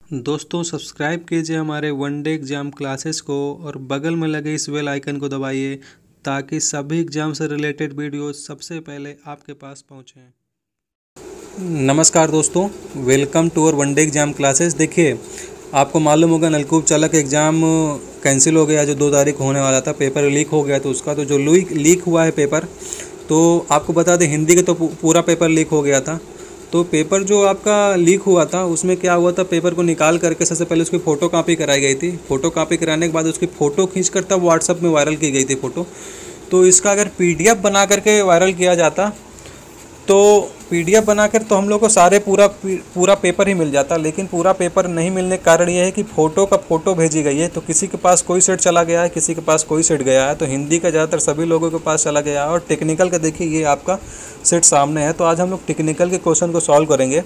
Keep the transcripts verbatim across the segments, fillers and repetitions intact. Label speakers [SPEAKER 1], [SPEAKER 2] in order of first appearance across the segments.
[SPEAKER 1] दोस्तों सब्सक्राइब कीजिए हमारे वन डे एग्ज़ाम क्लासेस को और बगल में लगे इस बेल आइकन को दबाइए ताकि सभी एग्ज़ाम से रिलेटेड वीडियो सबसे पहले आपके पास पहुंचें। नमस्कार दोस्तों, welcome to our one day exam classes. देखिए, आपको मालूम होगा नलकूप चालक एग्ज़ाम कैंसिल हो गया, जो दो तारीख को होने वाला था। पेपर लीक हो गया तो उसका तो जो लीक लीक हुआ है पेपर, तो आपको बता दें हिंदी के तो पूरा पेपर लीक हो गया था। तो पेपर जो आपका लीक हुआ था उसमें क्या हुआ था, पेपर को निकाल करके सबसे पहले उसकी फ़ोटो कापी कराई गई थी। फ़ोटो कापी कराने के बाद उसकी फ़ोटो खींच कर तब व्हाट्सअप में वायरल की गई थी फ़ोटो। तो इसका अगर पीडीएफ बना करके वायरल किया जाता तो पीडीएफ बनाकर तो हम लोग को सारे पूरा पूरा पेपर ही मिल जाता, लेकिन पूरा पेपर नहीं मिलने का कारण ये है कि फ़ोटो का फ़ोटो भेजी गई है। तो किसी के पास कोई सेट चला गया है, किसी के पास कोई सेट गया है। तो हिंदी का ज़्यादातर सभी लोगों के पास चला गया है। और टेक्निकल का देखिए, ये आपका सेट सामने है। तो आज हम लोग टेक्निकल के क्वेश्चन को सॉल्व करेंगे।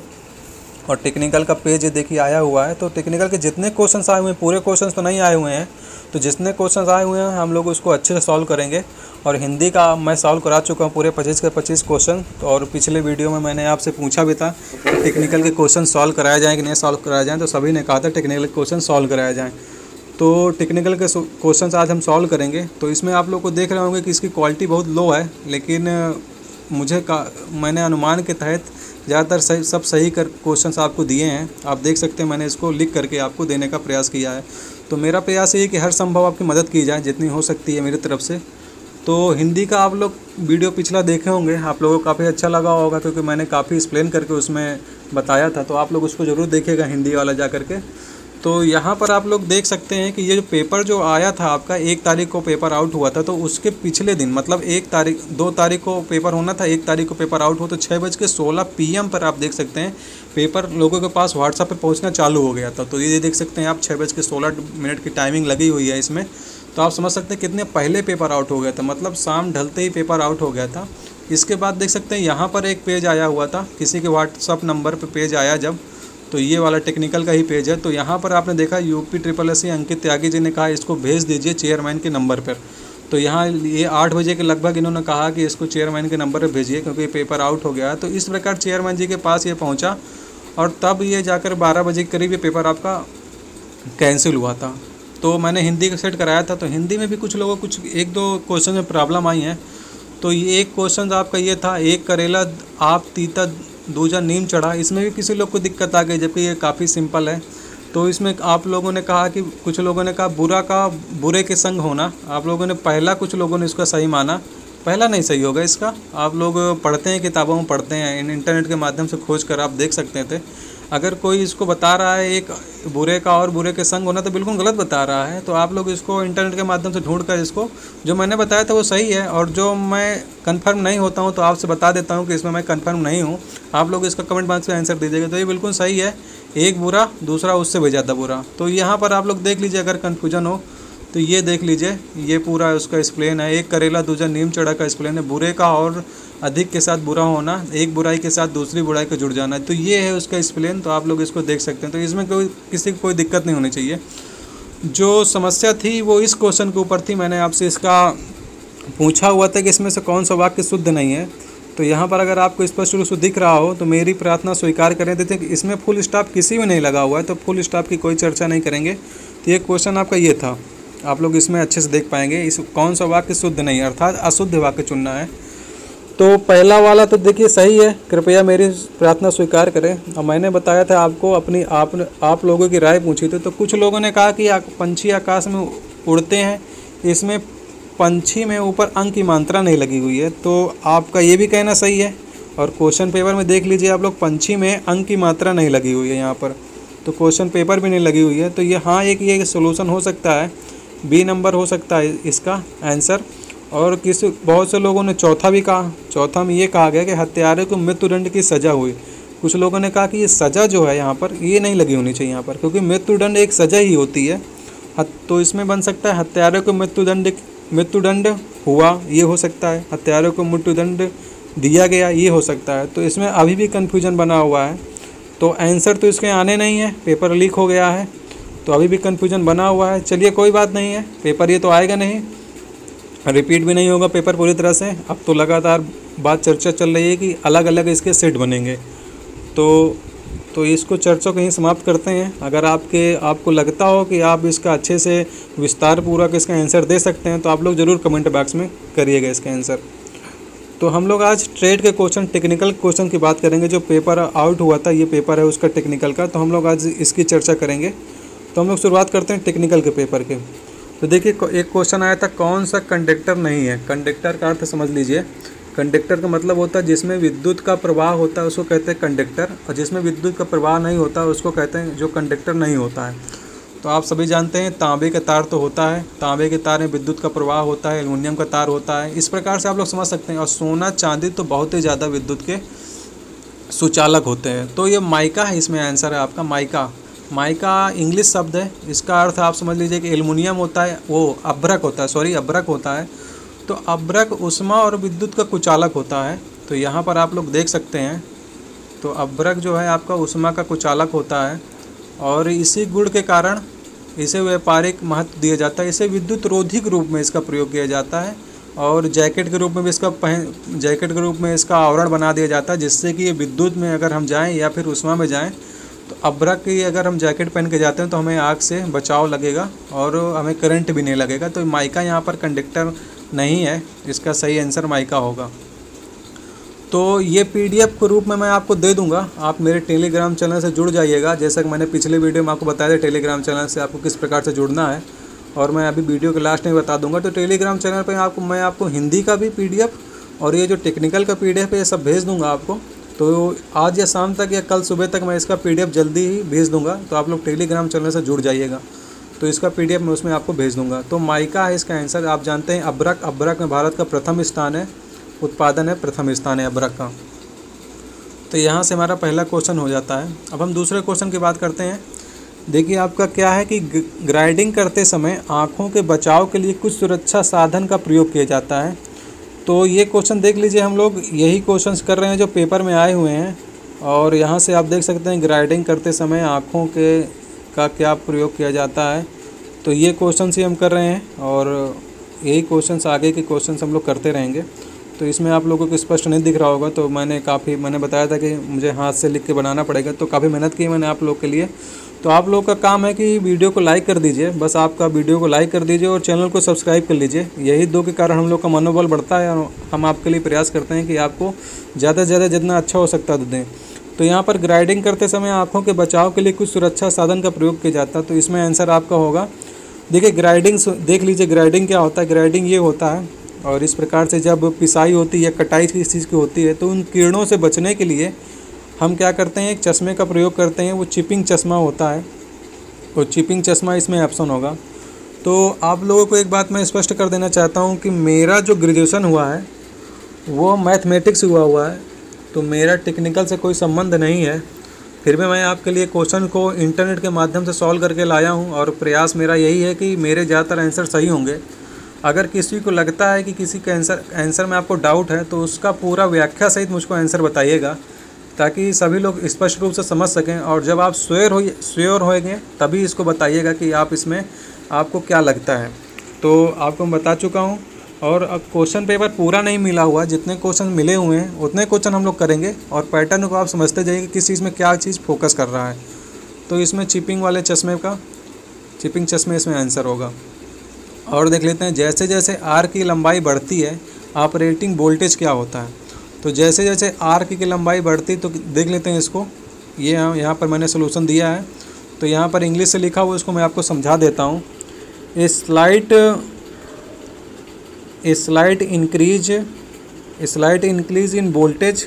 [SPEAKER 1] और टेक्निकल का पेज देखिए आया हुआ है। तो टेक्निकल के जितने क्वेश्चन्स आए हुए हैं, पूरे क्वेश्चन्स तो नहीं आए हुए हैं, तो जितने क्वेश्चन्स आए हुए हैं हम लोग उसको अच्छे से सॉल्व करेंगे। और हिंदी का मैं सॉल्व करा चुका हूँ पूरे पच्चीस के पच्चीस क्वेश्चन। तो और पिछले वीडियो में मैंने आपसे पूछा भी था कि टेक्निकल के क्वेश्चन सॉल्व कराए जाएँ कि नहीं सॉल्व कराए जाएँ, तो सभी ने कहा था टेक्निकल के क्वेश्चन सॉल्व कराए जाएँ। तो टेक्निकल के क्वेश्चन आज हम सॉल्व करेंगे। तो इसमें आप लोग को देख रहे होंगे कि इसकी क्वालिटी बहुत लो है, लेकिन मुझे का मैंने अनुमान के तहत ज़्यादातर सही सब सही कर क्वेश्चंस आपको दिए हैं। आप देख सकते हैं मैंने इसको लिख करके आपको देने का प्रयास किया है। तो मेरा प्रयास ये है कि हर संभव आपकी मदद की जाए जितनी हो सकती है मेरी तरफ से। तो हिंदी का आप लोग वीडियो पिछला देखे होंगे, आप लोगों को काफ़ी अच्छा लगा होगा क्योंकि मैंने काफ़ी एक्सप्लेन करके उसमें बताया था। तो आप लोग उसको ज़रूर देखिएगा हिंदी वाला जा करके। तो यहाँ पर आप लोग देख सकते हैं कि ये जो पेपर जो आया था आपका, एक तारीख को पेपर आउट हुआ था। तो उसके पिछले दिन मतलब एक तारीख दो तारीख को पेपर होना था, एक तारीख को पेपर आउट हो, तो छः बज के सोलह पी एम पर आप देख सकते हैं पेपर लोगों के पास व्हाट्सएप पे पहुंचना चालू हो गया था। तो ये देख सकते हैं आप, छः बज के सोलह मिनट की टाइमिंग लगी हुई है इसमें। तो आप समझ सकते हैं कितने पहले पेपर आउट हो गया था, मतलब शाम ढलते ही पेपर आउट हो गया था। इसके बाद देख सकते हैं यहाँ पर एक पेज आया हुआ था, किसी के व्हाट्सअप नंबर पर पेज आया जब, तो ये वाला टेक्निकल का ही पेज है। तो यहाँ पर आपने देखा UP triple S C Ankit Tyagi ji ने कहा इसको भेज दीजिए चेयरमैन के नंबर पर। तो यहाँ ये आठ बजे के लगभग इन्होंने कहा कि इसको चेयरमैन के नंबर पर भेजिए क्योंकि पेपर आउट हो गया है। तो इस प्रकार चेयरमैन जी के पास ये पहुँचा और तब ये जाकर बारह बजे के करीब ये पेपर आपका कैंसिल हुआ था। तो मैंने हिंदी का सेट कराया था। तो हिंदी में भी कुछ लोगों कुछ एक दो क्वेश्चन में प्रॉब्लम आई है। तो ये एक क्वेश्चन आपका ये था, एक करेला आप तीता दूजा नीम चढ़ा, इसमें भी किसी लोग को दिक्कत आ गई, जबकि ये काफ़ी सिंपल है। तो इसमें आप लोगों ने कहा कि कुछ लोगों ने कहा बुरा का बुरे के संग होना, आप लोगों ने पहला कुछ लोगों ने इसका सही माना, पहला नहीं सही होगा इसका। आप लोग पढ़ते हैं, किताबों में पढ़ते हैं, इंटरनेट के माध्यम से खोज कर आप देख सकते थे। अगर कोई इसको बता रहा है एक बुरे का और बुरे के संग होना, तो बिल्कुल गलत बता रहा है। तो आप लोग इसको इंटरनेट के माध्यम से ढूंढ कर इसको जो मैंने बताया था वो सही है, और जो मैं कंफर्म नहीं होता हूं तो आपसे बता देता हूं कि इसमें मैं कंफर्म नहीं हूं। आप लोग इसका कमेंट बॉक्स में आंसर दीजिएगा। तो ये बिल्कुल सही है, एक बुरा दूसरा उससे भी ज़्यादा बुरा। तो यहाँ पर आप लोग देख लीजिए, अगर कन्फ्यूजन हो तो ये देख लीजिए, ये पूरा उसका एक्सप्लेन है। एक करेला दूजा नीम चढ़ा का एक्सप्लेन है। बुरे का और अधिक के साथ बुरा होना, एक बुराई के साथ दूसरी बुराई का जुड़ जाना, तो ये है उसका एक्सप्लेन। तो आप लोग इसको देख सकते हैं। तो इसमें कोई किसी को कोई दिक्कत नहीं होनी चाहिए। जो समस्या थी वो इस क्वेश्चन के ऊपर थी। मैंने आपसे इसका पूछा हुआ था कि इसमें से कौन सा वाक्य शुद्ध नहीं है। तो यहाँ पर अगर आपको स्पष्ट रूप से दिख रहा हो तो मेरी प्रार्थना स्वीकार करें देते कि इसमें फुल स्टॉप किसी में नहीं लगा हुआ है, तो फुल स्टॉप की कोई चर्चा नहीं करेंगे। तो ये क्वेश्चन आपका ये था, आप लोग इसमें अच्छे से देख पाएंगे इस कौन सा वाक्य शुद्ध नहीं है, अर्थात अशुद्ध वाक्य चुनना है। तो पहला वाला तो देखिए सही है, कृपया मेरी प्रार्थना स्वीकार करें। और मैंने बताया था आपको अपनी आप आप लोगों की राय पूछी थी। तो कुछ लोगों ने कहा कि पंछी आकाश में उड़ते हैं, इसमें पंछी में ऊपर अंक की मात्रा नहीं लगी हुई है। तो आपका ये भी कहना सही है। और क्वेश्चन पेपर में देख लीजिए आप लोग, पंछी में अंक की मात्रा नहीं लगी हुई है यहाँ पर, तो क्वेश्चन पेपर भी नहीं लगी हुई है। तो ये हाँ, एक ये सोल्यूशन हो सकता है, बी नंबर हो सकता है इसका आंसर। और किसी बहुत से लोगों ने चौथा भी कहा, चौथा में ये कहा गया कि हत्यारे को मृत्युदंड की सज़ा हुई। कुछ लोगों ने कहा कि ये सज़ा जो है यहाँ पर ये नहीं लगी होनी चाहिए यहाँ पर, क्योंकि मृत्युदंड एक सज़ा ही होती है। तो इसमें बन सकता है हत्यारे को मृत्युदंड मृत्युदंड हुआ, ये हो सकता है। हत्यारे को मृत्युदंड दिया गया, ये हो सकता है। तो इसमें अभी भी कन्फ्यूजन बना हुआ है। तो आंसर तो इसके आने नहीं है, पेपर लीक हो गया है, तो अभी भी कन्फ्यूजन बना हुआ है। चलिए कोई बात नहीं है, पेपर ये तो आएगा नहीं, रिपीट भी नहीं होगा पेपर पूरी तरह से। अब तो लगातार बात चर्चा चल रही है कि अलग अलग इसके सेट बनेंगे। तो तो इसको चर्चा को यहीं समाप्त करते हैं। अगर आपके आपको लगता हो कि आप इसका अच्छे से विस्तार पूर्वक इसका आंसर दे सकते हैं तो आप लोग ज़रूर कमेंट बॉक्स में करिएगा इसका आंसर। तो हम लोग आज ट्रेड के क्वेश्चन, टेक्निकल क्वेश्चन की बात करेंगे। जो पेपर आउट हुआ था, ये पेपर है उसका टेक्निकल का, तो हम लोग आज इसकी चर्चा करेंगे। तो हम लोग शुरुआत करते हैं टेक्निकल के पेपर के। तो देखिए एक क्वेश्चन आया था, कौन सा कंडक्टर नहीं है। कंडक्टर का अर्थ समझ लीजिए। कंडक्टर का मतलब होता है जिसमें विद्युत का प्रवाह होता है उसको कहते हैं कंडक्टर, और जिसमें विद्युत का प्रवाह नहीं होता उसको कहते हैं जो कंडक्टर नहीं होता है। तो आप सभी जानते हैं तांबे का तार तो होता है, तांबे के तार में विद्युत का प्रवाह होता है, एल्युमिनियम का तार होता है, इस प्रकार से आप लोग समझ सकते हैं। और सोना चांदी तो बहुत ही ज़्यादा विद्युत के सुचालक होते हैं। तो ये माइका है, इसमें आंसर है आपका माइका। माइका इंग्लिश शब्द है, इसका अर्थ आप समझ लीजिए कि एल्युमिनियम होता है, वो अभ्रक होता है, सॉरी अभ्रक होता है। तो अभ्रक ऊष्मा और विद्युत का कुचालक होता है। तो यहाँ पर आप लोग देख सकते हैं, तो अभ्रक जो है आपका ऊष्मा का कुचालक होता है, और इसी गुण के कारण इसे व्यापारिक महत्व दिया जाता है। इसे विद्युत रोधी के रूप में इसका प्रयोग किया जाता है, और जैकेट के रूप में भी इसका पहन जैकेट के रूप में इसका आवरण बना दिया जाता है, जिससे कि ये विद्युत में अगर हम जाएं या फिर ऊष्मा में जाएं तो अभ्रक की अगर हम जैकेट पहन के जाते हैं तो हमें आग से बचाव लगेगा और हमें करंट भी नहीं लगेगा। तो माइका यहाँ पर कंडक्टर नहीं है, इसका सही आंसर माइका होगा। तो ये पीडीएफ के रूप में मैं आपको दे दूंगा, आप मेरे टेलीग्राम चैनल से जुड़ जाइएगा। जैसा कि मैंने पिछले वीडियो में आपको बताया था टेलीग्राम चैनल से आपको किस प्रकार से जुड़ना है, और मैं अभी वीडियो के लास्ट में बता दूंगा। तो टेलीग्राम चैनल पर आपको मैं आपको हिंदी का भी पीडीएफ और ये जो टेक्निकल का पीडीएफ है ये सब भेज दूँगा आपको। तो आज या शाम तक या कल सुबह तक मैं इसका पीडीएफ जल्दी ही भेज दूँगा। तो आप लोग टेलीग्राम चैनल से जुड़ जाइएगा, तो इसका पीडीएफ मैं उसमें आपको भेज दूँगा। तो माइका है इसका आंसर। आप जानते हैं अभ्रक, अभ्रक में भारत का प्रथम स्थान है, उत्पादन है प्रथम स्थान है अभ्रक का। तो यहाँ से हमारा पहला क्वेश्चन हो जाता है। अब हम दूसरे क्वेश्चन की बात करते हैं। देखिए आपका क्या है कि ग्राइंडिंग करते समय आँखों के बचाव के लिए कुछ सुरक्षा साधन का प्रयोग किया जाता है। तो ये क्वेश्चन देख लीजिए, हम लोग यही क्वेश्चंस कर रहे हैं जो पेपर में आए हुए हैं, और यहाँ से आप देख सकते हैं ग्राइंडिंग करते समय आँखों के का क्या प्रयोग किया जाता है। तो ये क्वेश्चन ही हम कर रहे हैं, और यही क्वेश्चंस आगे के क्वेश्चंस हम लोग करते रहेंगे। तो इसमें आप लोगों को स्पष्ट नहीं दिख रहा होगा, तो मैंने काफ़ी मैंने बताया था कि मुझे हाथ से लिख के बनाना पड़ेगा, तो काफ़ी मेहनत की मैंने आप लोग के लिए। तो आप लोग का काम है कि वीडियो को लाइक कर दीजिए, बस आपका वीडियो को लाइक कर दीजिए और चैनल को सब्सक्राइब कर लीजिए। यही दो के कारण हम लोग का मनोबल बढ़ता है, और हम आपके लिए प्रयास करते हैं कि आपको ज़्यादा से ज़्यादा जितना अच्छा हो सकता है दें। तो यहाँ पर ग्राइंडिंग करते समय आँखों के बचाव के लिए कुछ सुरक्षा साधन का प्रयोग किया जाता है। तो इसमें आंसर आपका होगा, देखिए ग्राइंडिंग देख लीजिए, ग्राइंडिंग क्या होता है। ग्राइंडिंग ये होता है, और इस प्रकार से जब पिसाई होती है, कटाई किसी चीज़ की होती है, तो उन किरणों से बचने के लिए हम क्या करते हैं, एक चश्मे का प्रयोग करते हैं। वो चिपिंग चश्मा होता है, और चिपिंग चश्मा इसमें ऑप्शन होगा। तो आप लोगों को एक बात मैं स्पष्ट कर देना चाहता हूँ कि मेरा जो ग्रेजुएशन हुआ है वो मैथमेटिक्स हुआ हुआ है, तो मेरा टेक्निकल से कोई संबंध नहीं है। फिर भी मैं आपके लिए क्वेश्चन को इंटरनेट के माध्यम से सॉल्व करके लाया हूँ, और प्रयास मेरा यही है कि मेरे ज़्यादातर आंसर सही होंगे। अगर किसी को लगता है कि किसी का आंसर आंसर में आपको डाउट है तो उसका पूरा व्याख्या सहित मुझको आंसर बताइएगा, ताकि सभी लोग स्पष्ट रूप से समझ सकें। और जब आप श्योर हो श्योर होएंगे तभी इसको बताइएगा कि आप इसमें आपको क्या लगता है। तो आपको मैं बता चुका हूँ, और अब क्वेश्चन पेपर पूरा नहीं मिला हुआ, जितने क्वेश्चन मिले हुए हैं उतने क्वेश्चन हम लोग करेंगे, और पैटर्न को आप समझते जाइए कि किस चीज़ में क्या चीज़ फोकस कर रहा है। तो इसमें चिपिंग वाले चश्मे का चिपिंग चश्मे इसमें आंसर होगा। और देख लेते हैं, जैसे जैसे आर्क की लंबाई बढ़ती है ऑपरेटिंग वोल्टेज क्या होता है। तो जैसे जैसे आर्क की लंबाई बढ़ती, तो देख लेते हैं इसको। ये यहाँ पर मैंने सोल्यूशन दिया है, तो यहाँ पर इंग्लिश से लिखा हुआ, इसको मैं आपको समझा देता हूँ। A slight a slight increase a slight increase in voltage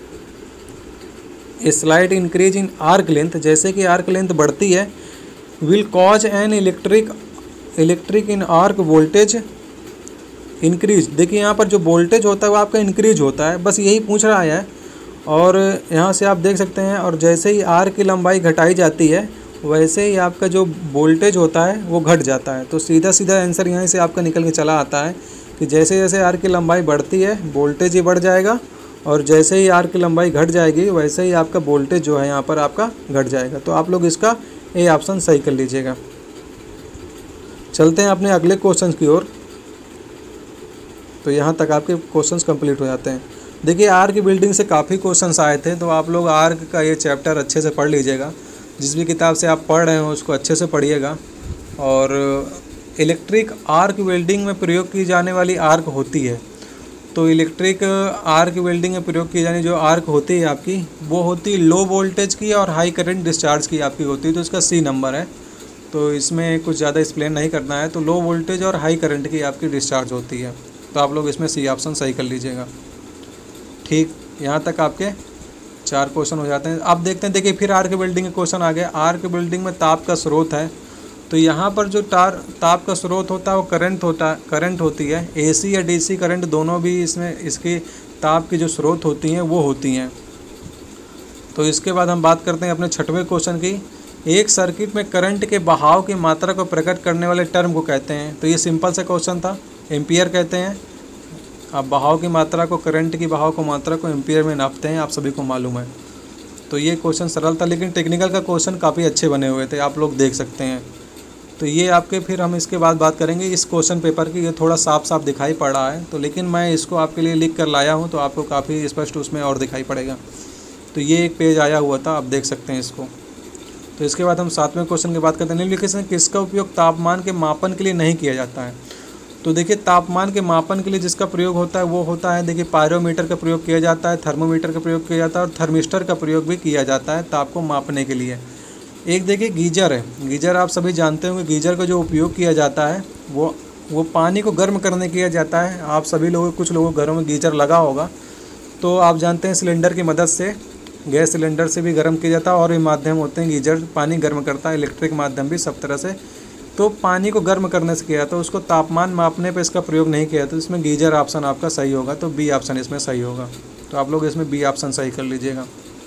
[SPEAKER 1] a slight increase in arc length, जैसे कि आर्क लेंथ बढ़ती है, will cause an electric electric in arc voltage increase. देखिए यहाँ पर जो वोल्टेज होता है वो आपका इंक्रीज होता है, बस यही पूछ रहा है। और यहाँ से आप देख सकते हैं, और जैसे ही आर्क की लंबाई घटाई जाती है वैसे ही आपका जो वोल्टेज होता है वो घट जाता है। तो सीधा सीधा आंसर यहाँ से आपका निकल के चला आता है कि जैसे जैसे आर्क की लंबाई बढ़ती है वोल्टेज ही बढ़ जाएगा, और जैसे ही आर्क की लंबाई घट जाएगी वैसे ही आपका वोल्टेज जो है यहाँ पर आपका घट जाएगा। तो आप लोग इसका ए ऑप्शन सही कर लीजिएगा। चलते हैं अपने अगले क्वेश्चन की ओर। तो यहाँ तक आपके क्वेश्चंस कंप्लीट हो जाते हैं। देखिए आर्क बिल्डिंग से काफ़ी क्वेश्चंस आए थे, तो आप लोग आर्क का ये चैप्टर अच्छे से पढ़ लीजिएगा। जिस भी किताब से आप पढ़ रहे हो उसको अच्छे से पढ़िएगा। और इलेक्ट्रिक आर्क वेल्डिंग में प्रयोग की जाने वाली आर्क होती है, तो इलेक्ट्रिक आर्क वेल्डिंग में प्रयोग की जाने जो आर्क होती है आपकी, वो होती लो वोल्टेज की और हाई करंट डिस्चार्ज की आपकी होती है। तो इसका सी नंबर है, तो इसमें कुछ ज़्यादा एक्सप्लेन नहीं करना है। तो लो वोल्टेज और हाई करंट की आपकी डिस्चार्ज होती है, तो आप लोग इसमें सी ऑप्शन सही कर लीजिएगा। ठीक, यहाँ तक आपके चार क्वेश्चन हो जाते हैं। अब देखते हैं, देखिए फिर आर्क वेल्डिंग के क्वेश्चन आ गए। आर्क वेल्डिंग में ताप का स्रोत है, तो यहाँ पर जो तार ताप का स्रोत होता है वो करंट होता करंट होती है। एसी या डीसी करंट दोनों भी इसमें इसकी ताप की जो स्रोत होती हैं वो होती हैं। तो इसके बाद हम बात करते हैं अपने छठवें क्वेश्चन की। एक सर्किट में करंट के बहाव की मात्रा को प्रकट करने वाले टर्म को कहते हैं। तो ये सिंपल सा क्वेश्चन था, एम्पियर कहते हैं। आप बहाव की मात्रा को, करंट की बहाव को मात्रा को एम्पियर में नापते हैं, आप सभी को मालूम है। तो ये क्वेश्चन सरल था, लेकिन टेक्निकल का क्वेश्चन काफ़ी अच्छे बने हुए थे, आप लोग देख सकते हैं। तो ये आपके, फिर हम इसके बाद बात करेंगे इस क्वेश्चन पेपर की। ये थोड़ा साफ साफ दिखाई पड़ रहा है, तो लेकिन मैं इसको आपके लिए लिख कर लाया हूँ, तो आपको काफ़ी स्पष्ट उसमें और दिखाई पड़ेगा। तो ये एक पेज आया हुआ था, आप देख सकते हैं इसको। तो इसके बाद हम सातवें क्वेश्चन की बात करते हैं। निम्नलिखित में किसका उपयोग तापमान के मापन के लिए नहीं किया जाता है? तो देखिए तापमान के मापन के लिए जिसका प्रयोग होता है वो होता है, देखिए पायरोमीटर का प्रयोग किया जाता है, थर्मोमीटर का प्रयोग किया जाता है और थर्मिस्टर का प्रयोग भी किया जाता है ताप को मापने के लिए। एक देखिए गीजर है, गीजर आप सभी जानते होंगे। गीजर का जो उपयोग किया जाता है वो वो पानी को गर्म करने किया जाता है। आप सभी लोगों, कुछ लोगों के घरों में गीजर लगा होगा, तो आप जानते हैं सिलेंडर की मदद से, गैस सिलेंडर से भी गर्म किया जाता है। और ये माध्यम होते हैं, गीजर पानी गर्म करता है, इलेक्ट्रिक माध्यम भी सब तरह से। तो पानी को गर्म करने से किया, तो उसको तापमान मापने पे इसका प्रयोग नहीं किया, तो इसमें गीजर ऑप्शन आपका सही होगा। तो बी ऑप्शन इसमें सही होगा, तो आप लोग इसमें बी ऑप्शन सही कर लीजिएगा।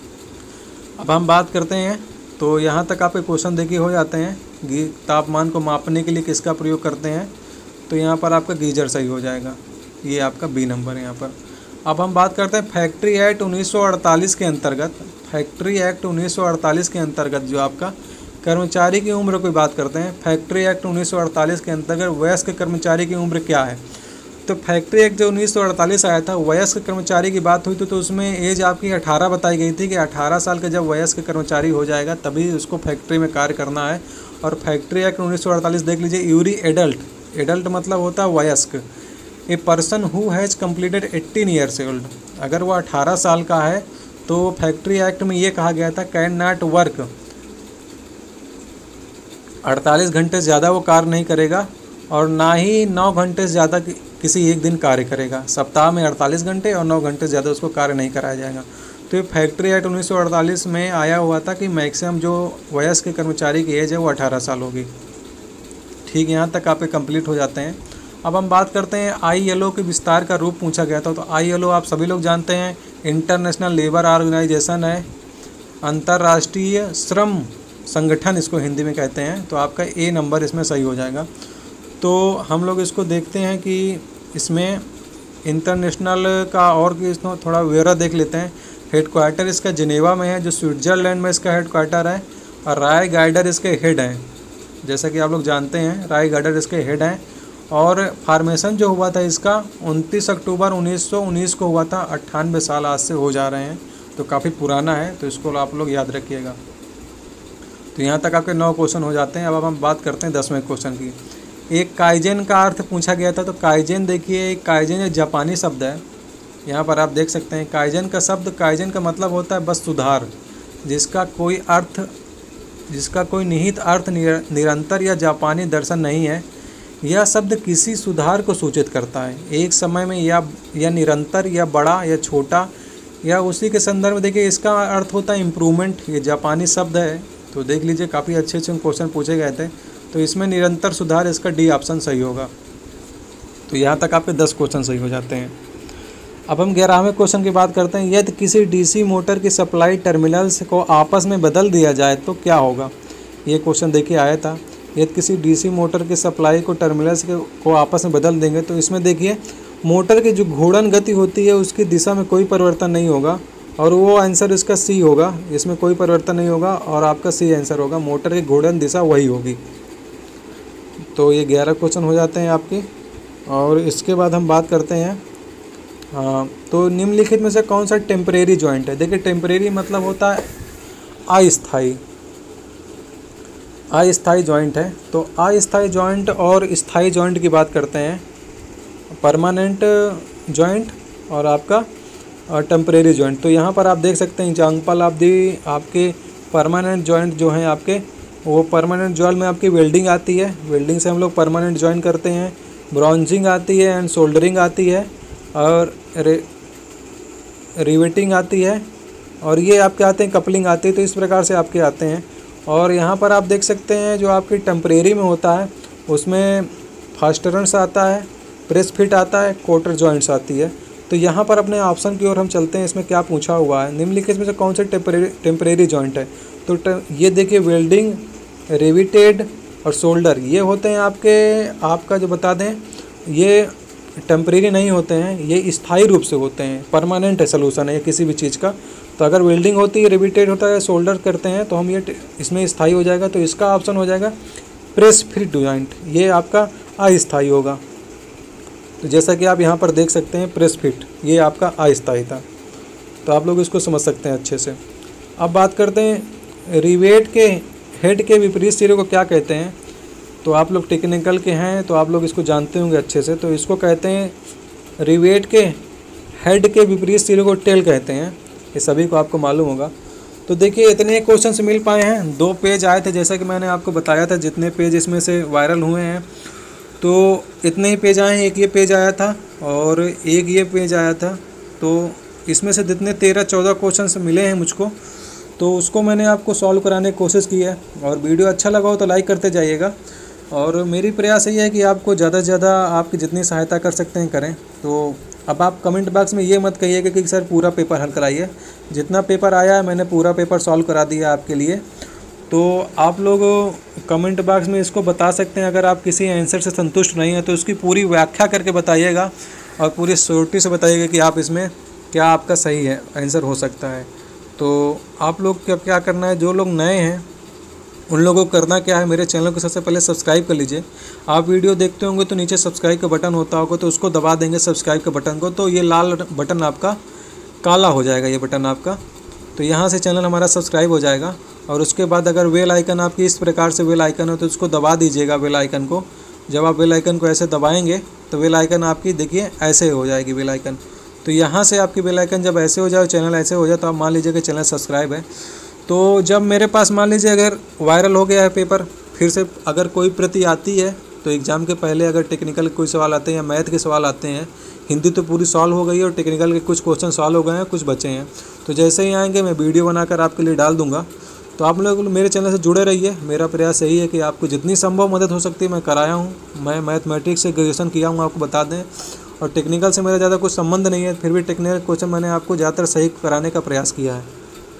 [SPEAKER 1] अब हम बात करते हैं, तो यहाँ तक आपके क्वेश्चन देखिए हो जाते हैं। तापमान को मापने के लिए किसका प्रयोग करते हैं, तो यहाँ पर आपका गीजर सही हो जाएगा, ये आपका बी नंबर है यहाँ पर। अब हम बात करते हैं फैक्ट्री एक्ट उन्नीस सौ अड़तालीस के अंतर्गत, फैक्ट्री एक्ट उन्नीस सौ अड़तालीस के अंतर्गत जो आपका कर्मचारी की उम्र की बात करते हैं। फैक्ट्री एक्ट उन्नीस सौ अड़तालीस के अंतर्गत वयस्क कर्मचारी की उम्र क्या है? तो फैक्ट्री एक्ट जो उन्नीस सौ अड़तालीस आया था, वयस्क कर्मचारी की बात हुई थी, तो उसमें एज आपकी अठारह बताई गई थी कि अठारह साल का जब वयस्क कर्मचारी हो जाएगा तभी उसको फैक्ट्री में कार्य करना है। और फैक्ट्री एक्ट उन्नीस सौ अड़तालीस देख लीजिए, यूरी एडल्ट, एडल्ट मतलब होता है वयस्क। A person who has completed eighteen years old, अगर वो अठारह साल का है तो फैक्ट्री एक्ट में ये कहा गया था कैन नॉट वर्क, अड़तालीस घंटे से ज़्यादा वो कार्य नहीं करेगा और ना ही नौ घंटे से ज़्यादा किसी एक दिन कार्य करेगा। सप्ताह में अड़तालीस घंटे और नौ घंटे से ज़्यादा उसको कार्य नहीं कराया जाएगा। तो ये फैक्ट्री एक्ट उन्नीस सौ अड़तालीस में आया हुआ था कि मैक्सिमम जो वयस्क कर्मचारी की एज है वो अठारह साल होगी। ठीक, यहाँ तक आपके कंप्लीट हो जाते हैं। अब हम बात करते हैं आई एल ओ के विस्तार का रूप पूछा गया था। तो आई एल ओ आप सभी लोग जानते हैं, इंटरनेशनल लेबर ऑर्गेनाइजेशन है, अंतर्राष्ट्रीय श्रम संगठन इसको हिंदी में कहते हैं। तो आपका ए नंबर इसमें सही हो जाएगा। तो हम लोग इसको देखते हैं कि इसमें इंटरनेशनल का और कि इसमें थोड़ा ब्यौरा देख लेते हैं। हेडक्वार्टर इसका जिनेवा में है, जो स्विट्ज़रलैंड में इसका हेडक्वार्टर है। और राय गाइडर इसके हेड हैं, जैसा कि आप लोग जानते हैं राय गाइडर इसके हेड हैं। और फार्मेशन जो हुआ था इसका उनतीस अक्टूबर उन्नीस सौ उन्नीस को हुआ था, अट्ठानवे साल आज से हो जा रहे हैं, तो काफ़ी पुराना है, तो इसको आप लोग याद रखिएगा। तो यहाँ तक आपके नौ क्वेश्चन हो जाते हैं। अब हम बात करते हैं दसवें क्वेश्चन की। एक काइजेन का अर्थ पूछा गया था। तो काइजेन देखिए, काइजेन एक जापानी शब्द है, यहाँ पर आप देख सकते हैं। काइजेन का शब्द, काइजेन का मतलब होता है बस सुधार, जिसका कोई अर्थ जिसका कोई निहित अर्थ निरंतर या जापानी दर्शन नहीं है। यह शब्द किसी सुधार को सूचित करता है, एक समय में या या निरंतर या बड़ा या छोटा या उसी के संदर्भ में। देखिए इसका अर्थ होता है इम्प्रूवमेंट, ये जापानी शब्द है। तो देख लीजिए काफ़ी अच्छे अच्छे क्वेश्चन पूछे गए थे, तो इसमें निरंतर सुधार, इसका डी ऑप्शन सही होगा। तो यहाँ तक आपके दस क्वेश्चन सही हो जाते हैं। अब हम ग्यारहवें क्वेश्चन की बात करते हैं। यदि किसी डीसी मोटर की सप्लाई टर्मिनल्स को आपस में बदल दिया जाए तो क्या होगा? ये क्वेश्चन देखिए आया था। यदि किसी डीसी मोटर की सप्लाई को टर्मिनल्स को आपस में बदल देंगे, तो इसमें देखिए मोटर की जो घूर्णन गति होती है उसकी दिशा में कोई परिवर्तन नहीं होगा, और वो आंसर इसका सी होगा। इसमें कोई परिवर्तन नहीं होगा और आपका सी आंसर होगा, मोटर की घूर्णन दिशा वही होगी। तो ये ग्यारह क्वेश्चन हो जाते हैं आपके। और इसके बाद हम बात करते हैं हाँ, तो निम्नलिखित में से कौन सा टेम्परेरी जॉइंट है? देखिए टेम्परेरी मतलब होता है अस्थायी, अस्थायी जॉइंट है। तो अस्थायी जॉइंट और स्थायी जॉइंट की बात करते हैं, परमानेंट जॉइंट और आपका टेम्परेरी जॉइंट। तो यहाँ पर आप देख सकते हैं एग्जाम्पल आप दी आपके परमानेंट जॉइंट जो हैं आपके, वो परमानेंट जॉइंट में आपकी वेल्डिंग आती है, वेल्डिंग से हम लोग परमानेंट जॉइंट करते हैं, ब्रॉन्जिंग आती है एंड सोल्डरिंग आती है, और रे रिवेटिंग आती है, और ये आपके आते हैं कपलिंग आती है। तो इस प्रकार से आपके आते हैं। और यहाँ पर आप देख सकते हैं जो आपकी टेम्परेरी में होता है उसमें फास्टनर्स आता है, प्रेस फिट आता है, क्वार्टर जॉइंट्स आती है। तो यहाँ पर अपने ऑप्शन की ओर हम चलते हैं, इसमें क्या पूछा हुआ है, निम्नलिखित में से कौन से टेम्परेरी टेम्परेरी जॉइंट है? तो ये देखिए वेल्डिंग, रिविटेड और सोल्डर ये होते हैं आपके, आपका जो बता दें ये टेम्परेरी नहीं होते हैं, ये स्थायी रूप से होते हैं, परमानेंट है सोल्यूशन है किसी भी चीज़ का। तो अगर वेल्डिंग होती है, रिविटेड होता है, सोल्डर करते हैं तो हम ये इसमें स्थायी हो जाएगा। तो इसका ऑप्शन हो जाएगा प्रेस फिट जॉइंट, ये आपका अस्थायी होगा। तो जैसा कि आप यहाँ पर देख सकते हैं प्रेस फिट ये आपका अस्थायी था। तो आप लोग इसको समझ सकते हैं अच्छे से। अब बात करते हैं रिवेट के हेड के विपरीत सिरे को क्या कहते हैं? तो आप लोग टेक्निकल के हैं तो आप लोग इसको जानते होंगे अच्छे से। तो इसको कहते हैं रिवेट के हेड के विपरीत सिरे को टेल कहते हैं, ये सभी को आपको मालूम होगा। तो देखिए इतने क्वेश्चंस मिल पाए हैं, दो पेज आए थे जैसा कि मैंने आपको बताया था, जितने पेज इसमें से वायरल हुए हैं तो इतने ही पेज आए हैं। एक ये पेज आया था और एक ये पेज आया था। तो इसमें से जितने तेरह चौदह क्वेश्चंस मिले हैं मुझको, तो उसको मैंने आपको सॉल्व कराने की कोशिश की है। और वीडियो अच्छा लगा हो तो लाइक करते जाइएगा। और मेरी प्रयास यही है कि आपको ज़्यादा से ज़्यादा आपकी जितनी सहायता कर सकते हैं करें। तो अब आप कमेंट बॉक्स में ये मत कहिएगा कि सर पूरा पेपर हल कराइए, जितना पेपर आया है मैंने पूरा पेपर सॉल्व करा दिया आपके लिए। तो आप लोग कमेंट बॉक्स में इसको बता सकते हैं, अगर आप किसी आंसर से संतुष्ट नहीं हैं तो उसकी पूरी व्याख्या करके बताइएगा और पूरी श्योरिटी से बताइएगा कि आप इसमें क्या आपका सही है आंसर हो सकता है। तो आप लोग क्या क्या करना है, जो लोग नए हैं उन लोगों को करना क्या है, मेरे चैनल को सबसे पहले सब्सक्राइब कर लीजिए। आप वीडियो देखते होंगे तो नीचे सब्सक्राइब का बटन होता होगा, तो उसको दबा देंगे सब्सक्राइब के बटन को, तो ये लाल बटन आपका काला हो जाएगा, ये बटन आपका। तो यहाँ से चैनल हमारा सब्सक्राइब हो जाएगा। और उसके बाद अगर बेल आइकन आपकी इस प्रकार से बेल आइकन हो तो उसको दबा दीजिएगा बेल आइकन को। जब आप बेल आइकन को ऐसे दबाएंगे तो बेल आइकन आपकी देखिए ऐसे हो जाएगी बेल आइकन। तो यहाँ से आपकी बेल आइकन जब ऐसे हो जाए, चैनल ऐसे हो जाए, तो आप मान लीजिए कि चैनल सब्सक्राइब है। तो जब मेरे पास मान लीजिए अगर वायरल हो गया है पेपर, फिर से अगर कोई प्रति आती है तो एग्ज़ाम के पहले अगर टेक्निकल कोई सवाल आते हैं या मैथ के सवाल आते हैं, हिंदी तो पूरी सॉल्व हो गई है और टेक्निकल के कुछ क्वेश्चन सॉल्व हो गए हैं, कुछ बचे हैं, तो जैसे ही आएंगे मैं वीडियो बनाकर आपके लिए डाल दूंगा। तो आप लोग मेरे चैनल से जुड़े रहिए। मेरा प्रयास यही है कि आपको जितनी संभव मदद हो सकती है मैं कराया हूँ। मैं मैथमेटिक्स से ग्रेजुएशन किया हूँ, आपको बता दें, और टेक्निकल से मेरा ज़्यादा कुछ संबंध नहीं है, फिर भी टेक्निकल क्वेश्चन मैंने आपको ज़्यादातर सही कराने का प्रयास किया है।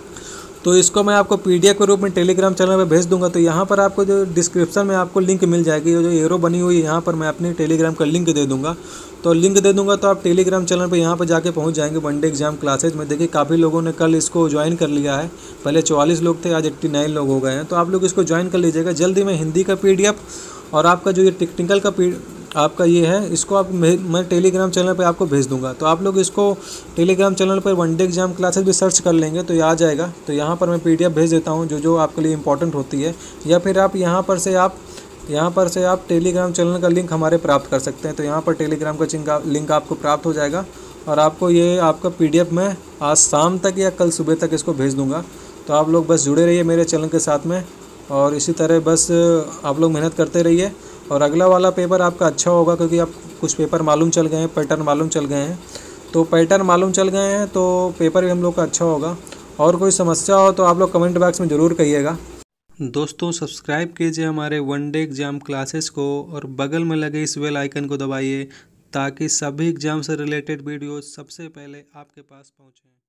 [SPEAKER 1] तो इसको मैं आपको पीडीएफ के रूप में टेलीग्राम चैनल पे भेज दूंगा। तो यहाँ पर आपको जो डिस्क्रिप्शन में आपको लिंक मिल जाएगी, जो एरो बनी हुई है यहाँ पर मैं अपनी टेलीग्राम का लिंक दे दूंगा। तो लिंक दे दूंगा तो आप टेलीग्राम चैनल पे यहाँ पर जाके पहुँच जाएंगे वनडे एग्जाम क्लासेज में। देखिए काफ़ी लोगों ने कल इसको ज्वाइन कर लिया है, पहले चौवालीस लोग थे, आज एट्टी नाइन लोग हो गए हैं। तो आप लोग इसको ज्वाइन कर लीजिएगा। जल्दी में हिंदी का पी डी एफ और आपका जो ये टेक्निकल का पी आपका ये है, इसको आप मैं टेलीग्राम चैनल पे आपको भेज दूंगा। तो आप लोग इसको टेलीग्राम चैनल पर वनडे एग्जाम क्लासेस भी सर्च कर लेंगे तो ये आ जाएगा। तो यहाँ पर मैं पीडीएफ भेज देता हूँ जो जो आपके लिए इंपॉर्टेंट होती है, या फिर आप यहाँ पर से आप यहाँ पर से आप टेलीग्राम चैनल का लिंक हमारे प्राप्त कर सकते हैं। तो यहाँ पर टेलीग्राम का लिंक आपको प्राप्त हो जाएगा और आपको ये आपका पीडीएफ मैं आज शाम तक या कल सुबह तक इसको भेज दूँगा। तो आप लोग बस जुड़े रहिए मेरे चैनल के साथ में, और इसी तरह बस आप लोग मेहनत करते रहिए। और अगला वाला पेपर आपका अच्छा होगा, क्योंकि आप कुछ पेपर मालूम चल गए हैं, पैटर्न मालूम चल गए हैं। तो पैटर्न मालूम चल गए हैं तो पेपर भी हम लोग का अच्छा होगा। और कोई समस्या हो तो आप लोग कमेंट बॉक्स में ज़रूर कहिएगा। दोस्तों सब्सक्राइब कीजिए हमारे वनडे एग्ज़ाम क्लासेस को और बगल में लगे इस बेल आइकन को दबाइए, ताकि सभी एग्ज़ाम से रिलेटेड वीडियो सबसे पहले आपके पास पहुँचें।